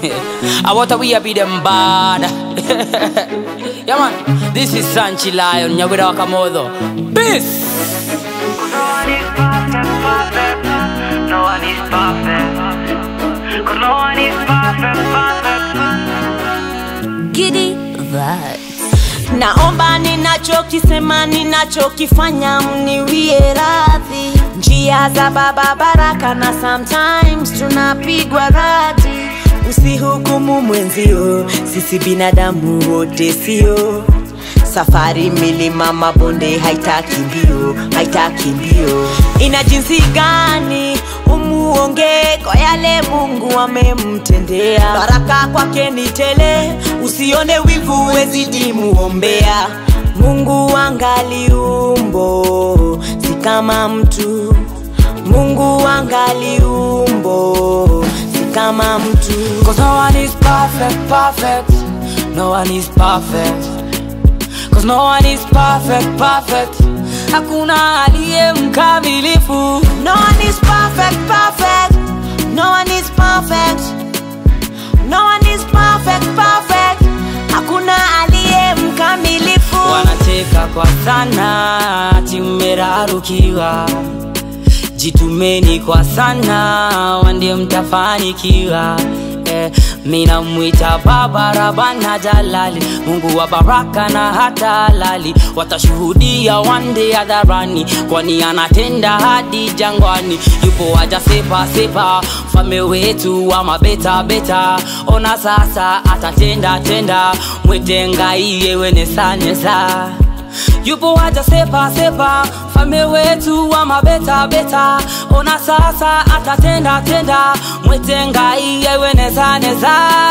I want to be them bad. Yeah man, this is Sanchi Lion, Nyawira Wakamodo. Peace. No one is perfect, perfect. No one is perfect. Cause no one is perfect, perfect. Giddy vibes. Naomba ninachokisema ninachokifanya mniwie radhi. Njia za baba baraka na sometimes tunapigwa radi. Usihukumu mwenzio, sisi binadamu wote sio. Safari milima mabonde haitaki mbio, haitaki mbio. Ina jinsi gani umuonge kwa yale Mungu amemtendea. Baraka kwake ni tele, usione wivu wezidi muombea. Mungu angali umbo, si kama mtu. Mungu angali umbo, si kama mtu. Cause no one is perfect, perfect. No one is perfect. Cause no one is perfect, perfect. Hakuna aliye mkamilifu. No one is perfect, perfect. No one is perfect. No one is perfect, perfect. Hakuna aliye mkamilifu. Wanacheka kwa sana, timerarukiwa. Jitumeni kwa sana, wande mtafanikiwa. Mina mwita Baba Rabana Jalali, Mungu wa baraka na hata halali. Watashuhudia one day hadharani, kwani anatenda hadi jangwani. Yupo waja sepa sepa, mfalme wetu wa mabeta beta. Ona sasa atatenda tenda, mwetenga iye wenesa nesa. Yupo waja sepa sepa, mfalme wetu wa mabeta beta. Ona sasa atatenda tenda, mwetenga iye wenesa nesa.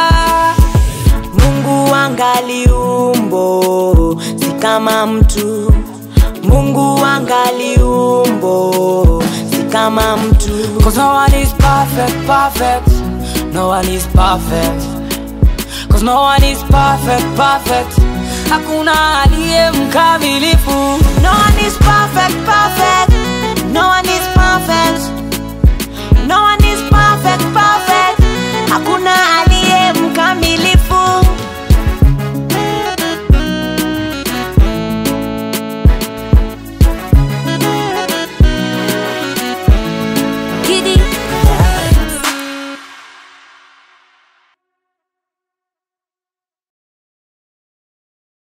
Mungu angali umbo, si kama mtu. Mungu angali umbo, si kama mtu. Cause no one is perfect, perfect. No one is perfect. Cause no one is perfect, perfect. Hakuna aliye mkamilifu. No one is perfect,